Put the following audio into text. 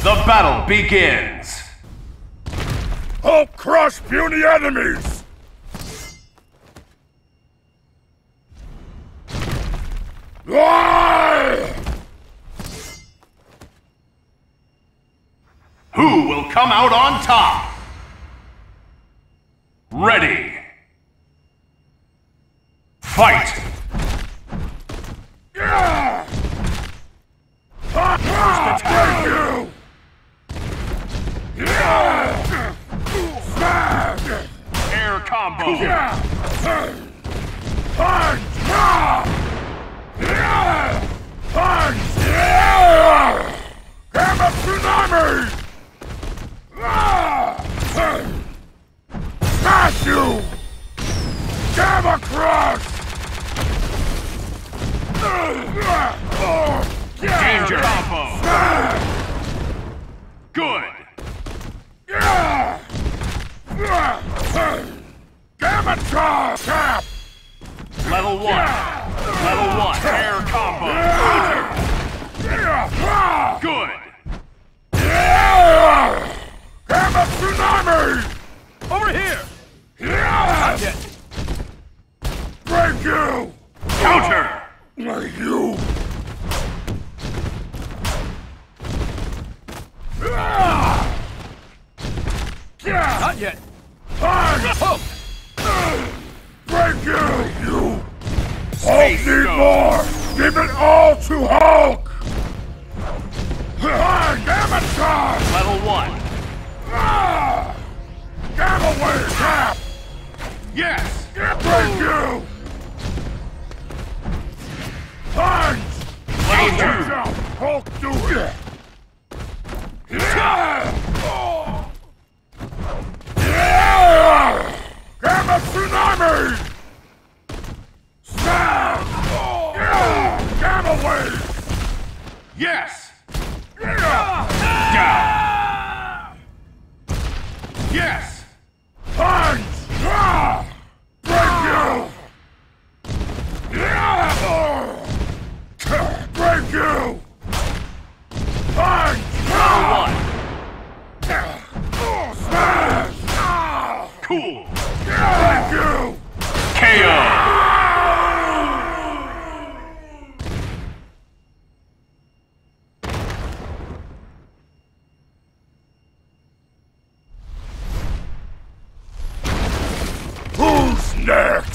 The battle begins! Hulk crush puny enemies! Who will come out on top? Ready! Fight! Yeah! Thank you! Yeah! Smash! Air combo! Yeah! Punch! Yeah! Punch! Yeah! Gamma tsunami! Smash you! Gamma crush! Danger combo! Good! Gamma charge! Tap! Level 1! Level 1! Air combo! Good! Gamma tsunami! Over here! Not yet. Break you! Counter! Like you! Not yet! Punch! Break you! Hulk Space need Ghost. more! Give it all to Hulk! Gamma charge! Level 1! Gamma wave! Tap! Yes! Break you! Punch! Danger! Hulk do it! Yeah! Yeah! Gamma tsunami! Smash! Yeah! Gamma wave! Yes! Yeah! Down! Yes! Punch! Break you! Yeah! Break you! Punch! Level 1! Smash! Cool! Break you! KO! Who's next?